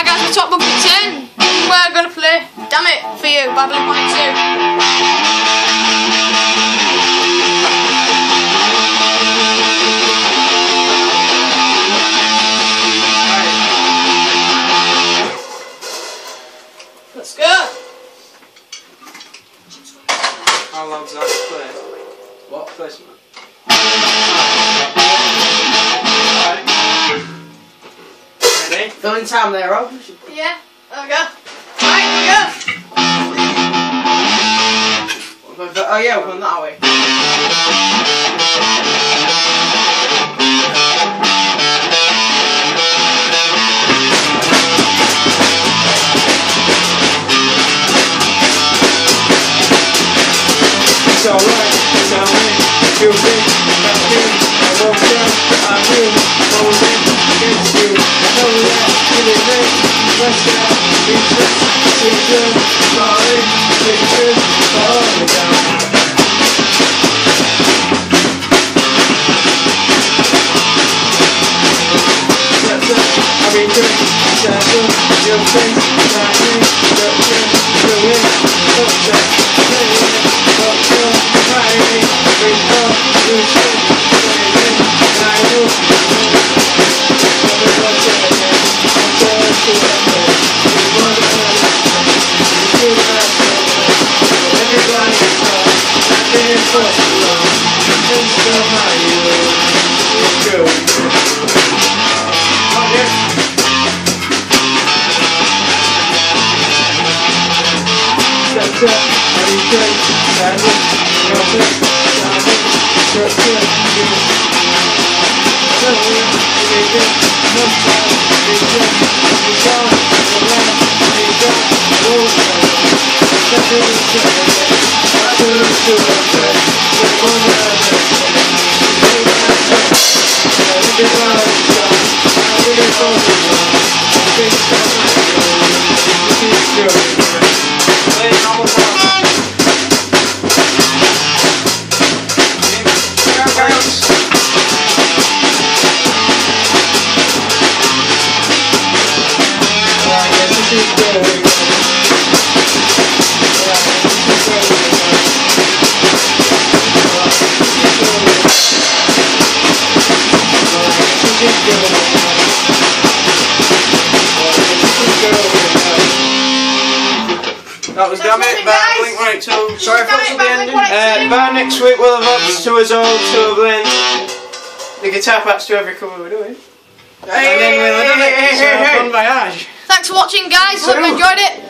Right guys, the top bucket's in. We're going to play Damn It for You by Blink-182. Let's go. How loud's that play? What placement? Ready? Filling time there, Rob. Yeah, there we go. Right, here we go. Oh yeah, we're going that way. It's alright, tell me if you think about me. I won't tell, I will hold it against you. Know that you will make rest out, be stressed, be good, sorry, pictures, fall down. That's it, I'll be great, settle your face, like me, don't you, do it, touch it, play it. That was Damn It by Blink-182. Sorry for the ending. By next week we'll have ups to us all, to Blink. The guitar parts to every cover we're doing. And then we'll have done it. So bon voyage. Thanks for watching guys, hope you enjoyed it.